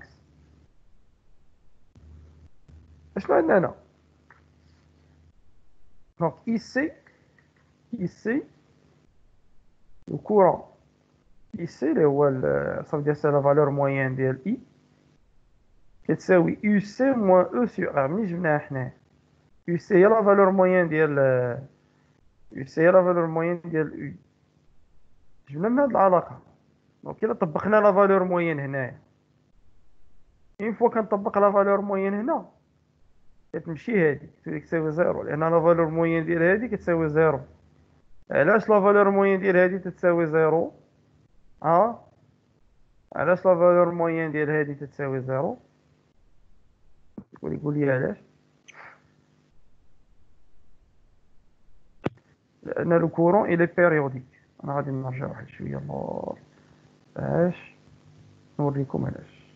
Speaker 1: اشنو عندنا هنا؟ دونك ici ici le courant ici اللي هو صافي ديال سي لا فالور موين ديال I كتساوي U C moins E sur R. منين جبناها حنا؟ U C هي لا فالور موين ديال U C هي لا فالور موين ديال U، جبنا من هاد العلاقة. دونك إلا طبقنا لا فالور موين هنايا، اون فوا كنطبق لا فالور موين هنا كتمشي هادي كتساوي زيرو، لأن لا فالور موين ديال هادي كتساوي زيرو. علاش لا فالور موين ديال هادي تتساوي زيرو؟ ها علاش لا فالور موين ديال هادي تتساوي زيرو؟ قولي قولي علاش؟ لأن لو كورون إلي بيريوديك. أنا غادي نرجع واحد شوية اللور باش نوريكم علاش.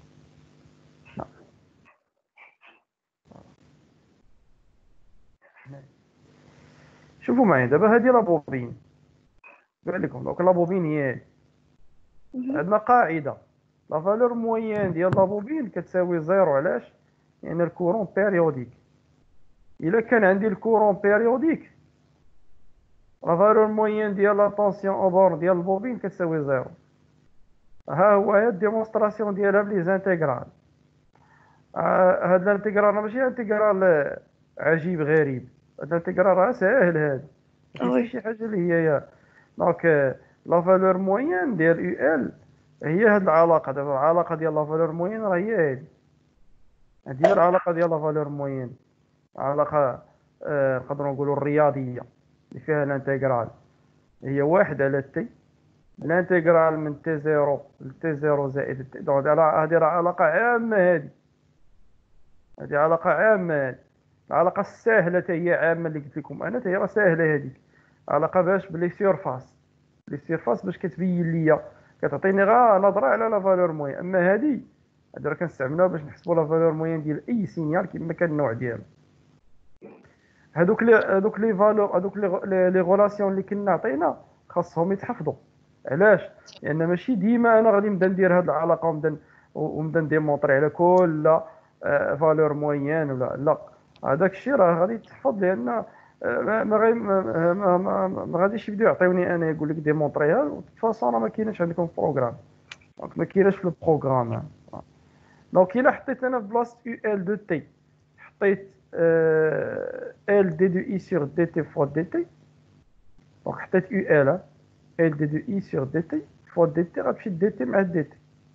Speaker 1: شوفوا معايا دابا هادي لا بوبين، قال لكم دونك لا بوبين هي عندنا قاعدة لا فالور موين ديال لا بوبين كتساوي زيرو. علاش؟ لأن يعني الكورون بيريوديك. إلا كان عندي الكورون بيريوديك لا فالور موين ديال لا طونسيون او بورن ديال البوبين كتساوي زيرو. ها هو هاد الديمونستراسيون ديالها بلي زانتيغرال. آه هاد الانتيغرال ماشي انتيغرال عجيب غريب، هاد الانتيغرال راه ساهل، هذا ماشي شي حاجه اللي هي. دونك لا فالور موين ديال يو ال هي هاد العلاقه. دابا العلاقه ديال لا فالور موين راه هي هادي، هادي هي العلاقه ديال لا فالور موين، علاقه نقدروا آه نقولوا الرياضيه اللي فيها الانتيغرال هي واحد على تي، الانتيغرال من تي زيرو لتي زيرو زائد تي. دونك هادي راه علاقه عامه، هادي هادي علاقه عامه. هادي العلاقه الساهله حتى هي عامه اللي قلت لكم انا، حتى هي راه ساهله هذيك علاقه باش بلي سيرفاس لي سيرفاس باش كتبين ليا كتعطيني غير نظره على لا فالور موين. اما هادي هادي راه كنستعملوها باش نحسبوا لا فالور موين ديال اي سينيال كما كان النوع ديالو. هادوك لي هادوك لي فالور هادوك لي غولاسيون اللي كنا عطينا خاصهم يتحفظوا. علاش؟ لان ماشي ديما انا غادي نبدا ندير هاد العلاقه ونبدا ونبدا نديمونطري على كل فالور موين ولا لا. هذاك الشيء راه غادي يتحفظ، لان ما ما غي- ما ما ما- ما غاديش يبداو يعطيوني انا يقول لك ديمونطريها، و فاصون راه ما كايناش عندكم في البروغرام، دونك ما كايناش في البروغرام. دونك الا حطيت انا في بلاصه يو ال دو تي، حطيت ال دي دو اي سور دي تي فوا دي تي، دونك حطيت يو ال ال دي دو اي سور دي تي فوا دي تي، غتمشي دي تي مع دي تي،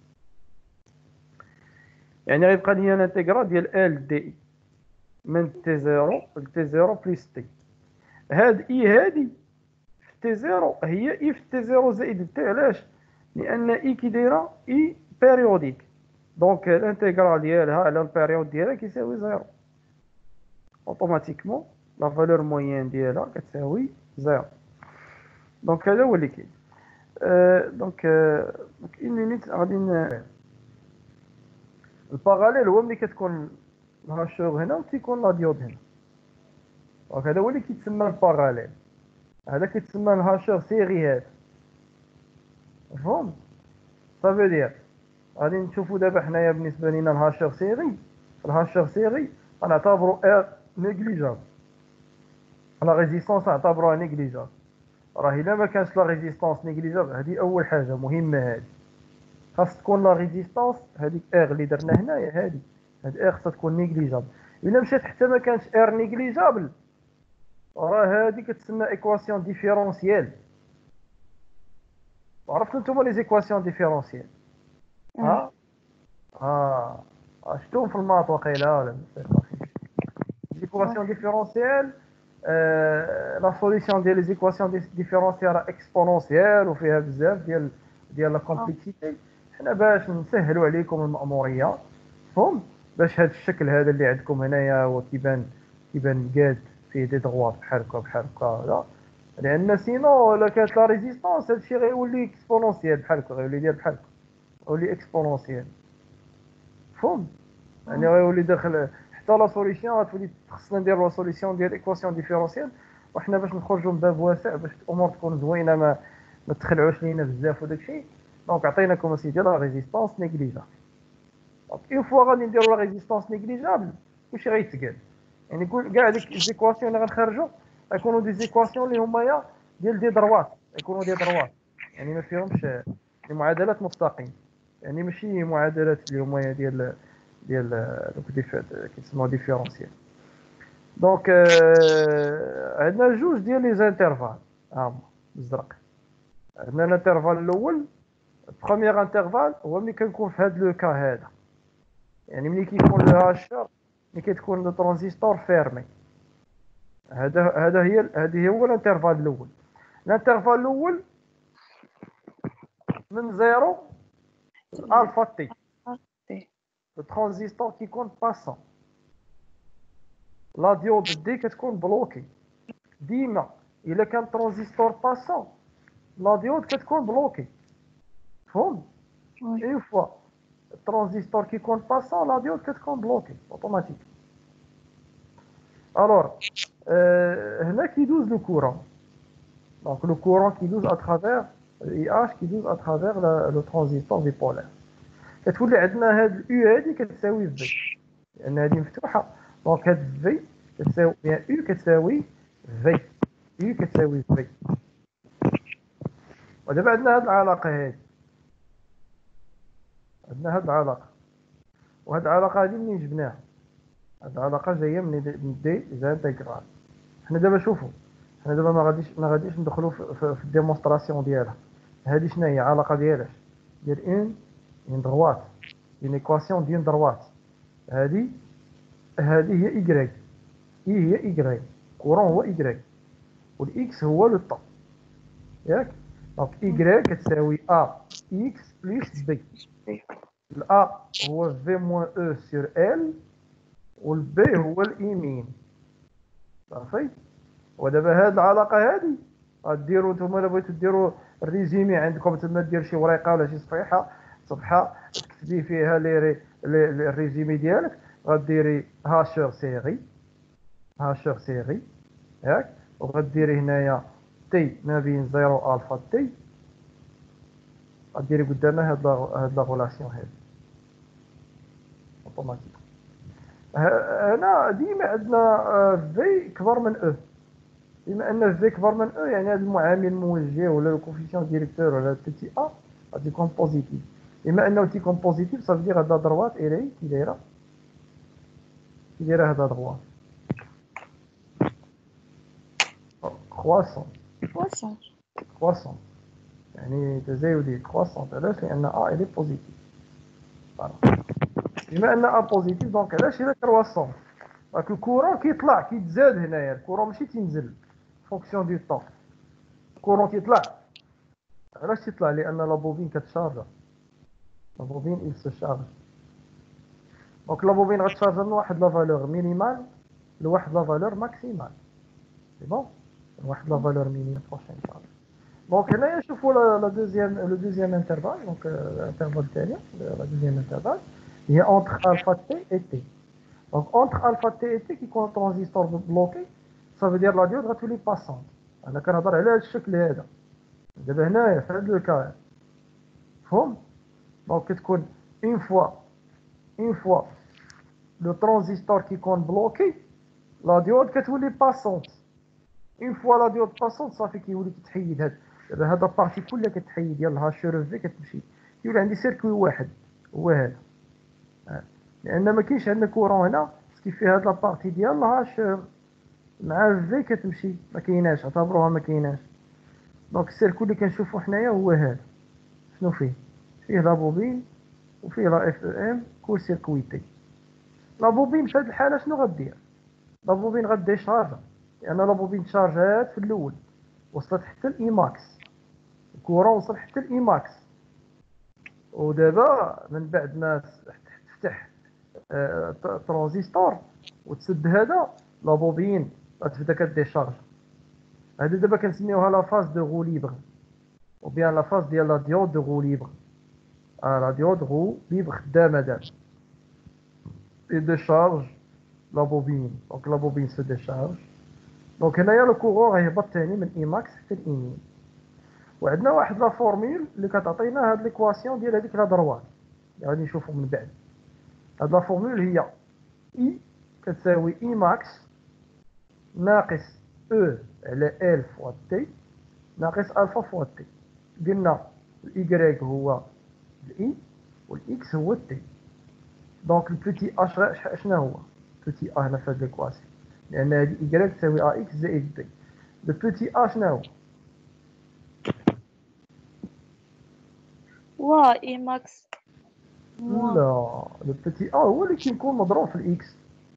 Speaker 1: يعني غيبقى لي الانتيغرال ديال ال دي اي من تي زيرو ل تي زيرو بلس تي. هاد اي هادي في تي زيرو هي اي في تي زيرو زائد تي. علاش؟ لان اي كي دايره اي بيريوديك، دونك الانتيغرال ديالها على البيريود ديالها كيساوي زيرو، اوتوماتيكمون لا فالور موين ديالها كتساوي زيرو. دونك هذا هو اللي كاين. أه دونك أه دونك اون مينيت غادي ن- الباراليل هو ملي كتكون الهاشور هنا وتيكون لا ديود هنا، دونك هذا هو اللي كيتسمى الباراليل، هذا كيتسمى الهاشور سيري. هذا مفهوم؟ صافي ديال غادي نشوفوا دابا حنايا بالنسبه لينا الهاشور سيري، الهاشور سيري غنعتبروا ار نيجليجابل، لا ريزيستونس نعتبروها نيجليجابل. راه الا ما كانش لا ريزيستونس نيجليجابل، هذه اول حاجه مهمه، هذه خاص تكون لا ريزيستونس، هذيك ار اللي درنا هنايا، هذه هاد ار خاصها تكون نيجليجابل. الا مشات حتى ما كانش ار نيجليجابل، راه هذه كتسمى ايكواسيون ديفيرونسيال. عرفتوا نتوما لي زيكواسيون ديفيرونسيال؟ ها اه شفتوهم في الماط وقيله ولا ليكواسيون ديفيرونسيال؟ لا سوليسيون ديال لي زيكواسيون ديفيرونسيال راه اكسبونونسيال وفيها بزاف ديال ديال لا كومبلكسيتي. حنا باش نسهلوا عليكم المأموريه، فهم، باش هذا الشكل هذا اللي عندكم هنايا هو كيبان كيبان قاد فيه دي دغوات بحال هكا بحال هكا، لا، لان سينو الا كانت لا ريزيستونس هذا الشيء غيولي اكسبونونسيال بحال هكا، غيولي ديال بحال هكا، غيولي اكسبونونسيال، فهم، يعني غيولي داخل حتى لا سوليسيون غتولي خصنا نديروا لا سوليسيون ديال ايكواسيون ديفيرونسيال، وحنا باش نخرجوا من باب واسع باش الامور تكون زوينه، ما ما تخلعوش لينا بزاف وداك الشيء. دونك عطيناكم اسيدي لا ريزيستونس نيجليجابل. دونك اون فوا غادي نديروا لا ريزيستونس نيجليجابل كلشي غيتقاد، يعني كاع ديك ليزيكواسيون اللي غنخرجوا غيكونوا دي زيكواسيون اللي هما يا ديال دي دروات، غيكونوا دي دروات، يعني ما فيهمش معادلات مستقيم، يعني ماشي معادلات اللي هما ديال ديال دوك ديف كيسموا ديفيرونسيال. دونك عندنا جوج ديال لي زانترفال، ها هما بالزرق. عندنا الانترفال الاول، بروميير انترفال هو ملي كنكون في هذا لو كا هذا، يعني ملي كيكون لو هاشر، ملي كتكون لو ترانزيستور فيرمي، هذا هذا هي هذه هو الانترفال الاول. الانترفال الاول من زيرو الفا تي، لو ترانزيستور كيكون باسون، لا ديود دي كتكون بلوكي. ديما الا كان ترانزيستور باسون لا ديود كتكون بلوكي، فهم؟ اون فوا الترانزيستور كيكون باسون لا ديود كتكون بلوكي اوتوماتيك. الوغ هنا كيدوز لو كورون، دونك لو كورون كيدوز اترافير اي اش، كيدوز اترافير لو ترانزيستور بيبولار. كتولي عندنا هاد الاو هادي كتساوي في، لان هادي مفتوحه، دونك هاد في كتساوي بيان او كتساوي في، او كتساوي في. ودابا عندنا هاد العلاقه هادي، عندنا هاد العلاقه، وهاد العلاقه هادي منين جبناها؟ هاد العلاقه جايه من دي زانتيغرال. حنا دابا شوفوا، حنا دابا ما غاديش ما غاديش ندخلوا في, في, في الديمونستراسيون ديالها. هادي شنو هي علاقه ديالاش؟ ديال ان ان دروات، اون ايكواسيون ديال دروات. هادي هادي هي ايكغيك، اي هي ايكغيك، كورون هو ايكغيك، والاكس هو لو طون، ياك؟ دونك ايكغيك كتساوي ا اكس بلس بي. الأ هو في موان او سور ال، والبي هو اليمين، صافي. ودابا هاد العلاقه هادي غديروا نتوما الا بغيتو ديروا الريزيمي عندكم تما، دير شي ورقه ولا شي صفيحه صفحه تكتبي فيها لي الريزيمي ديالك، غديري هاشور سيري، هاشور سيري، ياك؟ وغديري هنايا تي ما بين زيرو الفا تي، غديري قدامها هاد هاد لا غولاسيون هادي اوتوماتيك. هنا ديما عندنا في كبر من او، بما ان في كبر من او يعني هذا المعامل الموجه ولا الكوفيسيون ديريكتور ولا بيتي ا غادي يكون بوزيتيف. بما انه تيكون بوزيتيف صافي دير هذا دروات الي كي دايره كي دايره هذا دروات كرواسون
Speaker 2: كرواسون
Speaker 1: كرواسون يعني تزايدي كرواسون. علاش؟ لان ا الي بوزيتيف. بما ان ا بوزيتيف دونك علاش هي كرواسون؟ دونك الكورون كيطلع كيتزاد هنايا، الكورون ماشي تينزل فونكسيون دو طون، الكورون كيطلع. علاش تيطلع؟ لان لا بوبين كتشارجا، لا بوبين il se charge. دونك لا بوبين غتشارجا من واحد لا فالور مينيمال لواحد لا فالور ماكسيمال. سي بون، واحد لا فالور مينيمال بروشين شارج. دونك هنايا شوفوا لا دوزيام لو دوزيام انترفال، دونك الانترفال الثاني لا دوزيام انترفال هي اونتر الفا تي اي تي. دونك اونتر الفا تي اي تي كيكون ترانزيستور بلوكي، صافي دير لا ديود غتولي باسونت. انا كنهضر على هذا الشكل هذا دابا هنايا في هذا الكا، فهم؟ دونك كتكون اون فوا اون فوا لو ترانزيستور كيكون بلوكي لا ديود كتولي باسونت. اون فوا لا ديود باسونت صافي كيولي كتحيد هاد دابا هاد البارتي كلها كتحيد ديال الهاشور في كتمشي، كيولي عندي سيركوي واحد هو هذا. لان ما كاينش عندنا كورون هنا كيف فيه هاد لابارتي ديال الهاشور مع في كتمشي، ما كايناش، اعتبروها ما كايناش. دونك السيركوي اللي كنشوفو حنايا هو هذا. شنو فيه؟ فيه لا بوبين وفيه لا اف ام كور سيركويتي. لا بوبين في هاد الحاله شنو غدير؟ لا بوبين غديشارجا، لان لا بوبين تشارجات في الاول وصلت حتى الايماكس، الكورون وصل حتى الايماكس. ودابا من بعد ما تفتح آه ترانزيستور وتسد هذا لا بوبين غتبدا كديشارج. هذه دابا كنسميوها لا فاز دو غو ليبر او بيان لا فاز ديال لا ديود دو غو ليبر. اه لا ديود غو ليبر خدامه دابا اي ديشارج لا بوبين. دونك لا بوبين سو ديشارج. دونك هنايا لو كورون غيهبط ثاني من ايماكس حتى الايمين. وعندنا واحد لا فورميل اللي كتعطينا هاد ليكواسيون ديال هذيك لا دروات اللي غادي نشوفو من بعد. هاد لا فورميل هي اي كتساوي اي ماكس ناقص او على ال فوا تي ناقص الفا فوا تي. قلنا الاي هو الاي والاكس هو التي. دونك البوتي اش شنو هو؟ بوتي ا هنا في هاد ليكواسيون، لان هادي اي تساوي ا اكس زائد بي. لو بوتي ا شنو هو؟
Speaker 2: وا اي ماكس موان
Speaker 1: لا، لو بوتي ا هو اللي كيكون مضروب في الاكس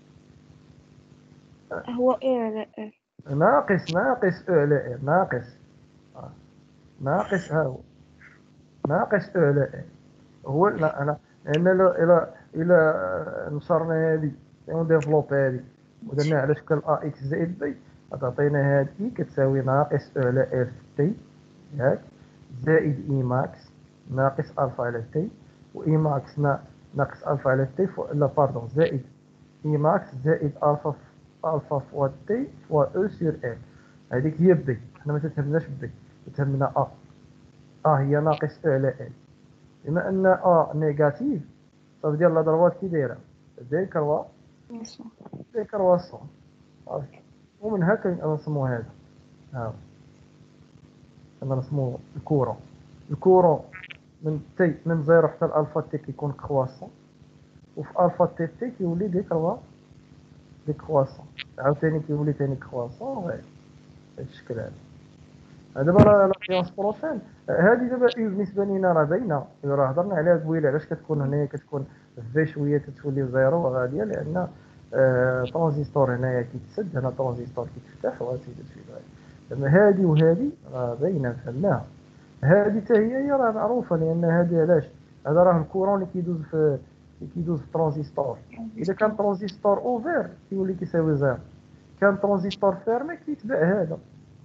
Speaker 2: هو اي على ال.
Speaker 1: ناقص ناقص او على ال ناقص آه. ناقص ها هو ناقص او على ال هو. لا انا لان الى الى نشرنا هذه وديفلوب هذه ودرنا على شكل ا اكس زائد بي غتعطينا هاد اي كتساوي ناقص او على ال تي ياك زائد اي ماكس ناقص الفا على تي واي ماكس ناقص الفا على تي لا باردون زائد اي ماكس زائد الفا الفا فوا تي فوا او سور ال. هذيك هي بي، حنا ما تتهمناش بي، تتهمنا ا. ا هي ناقص او على ال. بما ان ا نيجاتيف صافي ديال لا ضربات كي دايره داير كروا داير كرواسون صافي. ومن هكا نرسمو هذا ها هو نرسمو الكورون. الكورون من تي من زيرو حتى الالفا تي كيكون كرواسون، وفي الفا تي تي كيولي دي كروا دي كرواسون، عاوتاني كيولي تاني كرواسون. هذا الشكل هذا. دابا لا سيونس بروشين هذه دابا اي بالنسبه لينا راه باينه، راه هضرنا عليها قبيله. علاش كتكون هنايا كتكون في شويه تتولي زيرو غاديه؟ لان آه ترانزيستور هنايا كيتسد، هنا ترانزيستور كيتفتح وهادشي دابا هادي وهادي راه باينه فهمناها. هادي حتى هي هي راه معروفه، لان هادي علاش؟ هذا راه الكورون اللي كيدوز في اللي كيدوز في الترانزيستور. اذا كان ترانزيستور اوفير كيولي كيساوي زيرو، كان ترانزيستور فيرمي كيتبع هذا.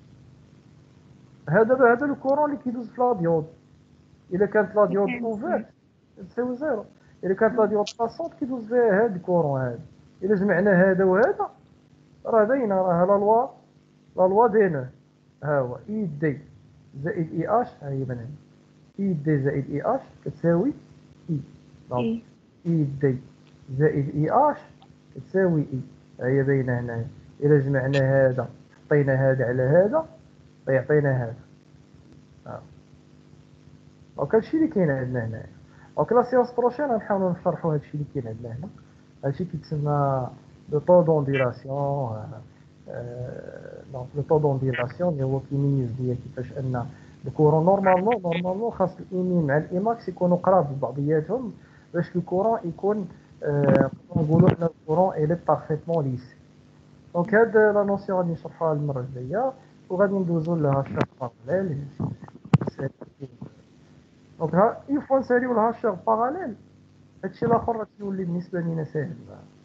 Speaker 1: هذا هذا الكورون اللي كيدوز في لا ديود. الا كانت لا ديود اوفير تساوي زيرو، الا كانت لا ديود باسونت كيدوز فيها هذا الكورون هذا. الا جمعنا هذا وهذا راه باينه، راه لا لوا لا لوا دينا ها هو اي دي زائد اي اش. ها هي بنان اي دي زائد اي اش كتساوي اي. دونك
Speaker 2: اي
Speaker 1: اي دي زائد اي اش كتساوي اي. ها هي باينه هنايا. الا جمعنا هذا
Speaker 3: حطينا هذا على هذا فيعطينا هذا. آه. دونك هادشي اللي كاين عندنا هنايا. دونك لا سيونس بروشين غنحاولوا نشرحوا هادشي اللي كاين عندنا هنا. هادشي كيتسمى لو طو دونديلاسيون. دونك لو طو دونديلاسيون اللي هو كيميز ديال كيفاش ان الكورون نورمالمون نورمالمون خاص الايمين مع الايماكس يكونوا قراب لبعضياتهم باش الكورون يكون نقولوا حنا الكورون الي بارفيتمون ليس. دونك هاد لا نوسيون غادي نشرحوها المره الجايه وغادي ندوزو لها الشق باراليل. دونك ها اون فوا نساليو لها الشق باراليل هادشي الاخر غتولي بالنسبه لينا ساهل.